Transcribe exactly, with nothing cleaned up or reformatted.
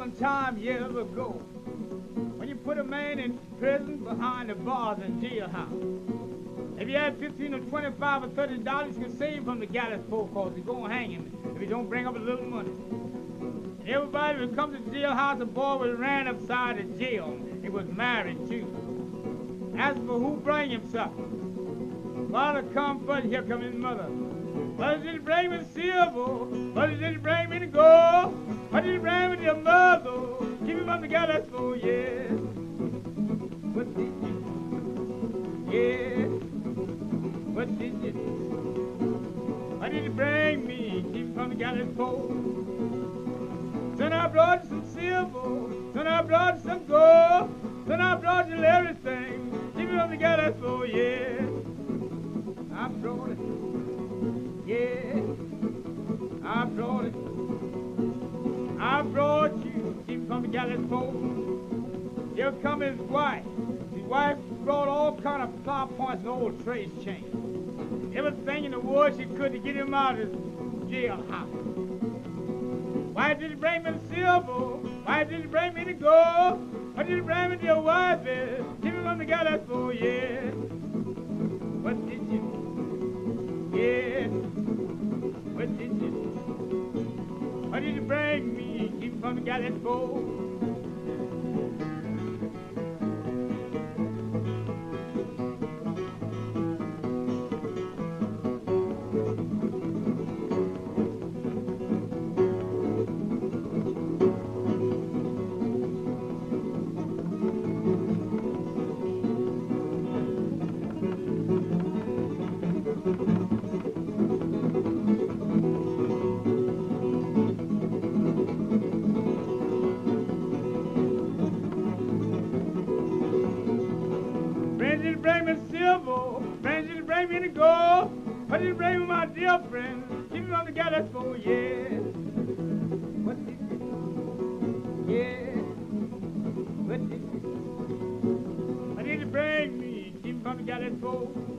one time years ago when you put a man in prison behind the bars in jailhouse. If you had fifteen or twenty-five or thirty dollars, you could save from the gallows pole, cause you're gonna hang him if you don't bring up a little money. And everybody would come to the jailhouse, the boy was ran upside the jail. He was married too. Asked for who bring him something. Father come first, here come his mother. What did it bring me the silver? What did it bring me the gold? What did it bring me the mother? Keep him from the gallows pole, yes. What did you? Yes. What did you? What did it bring me? Keep him from the gallows pole. Son, I brought you some silver. Son, I brought you some gold. Son, I brought you everything. Keep him from the gallows pole, yes. I brought it. Yeah, I brought it. I brought you. Keep from the gallows pole. Here come his wife. His wife brought all kind of plow points and old trace chains. Everything in the world she could to get him out of his jailhouse. Why did he bring me the silver? Why did he bring me the gold? Why did he bring me the your wife? Keep him from the gallows pole, yeah. What did you? Yeah. What did you? What did you bring me? Keep from the gallows pole. Friends didn't bring me silver, friends didn't bring me the gold. What did you bring me, my dear friend? Keep me on the gallows pole, yeah. What did you? Yeah. What did you? What did you bring me? Keep me on the gallows pole.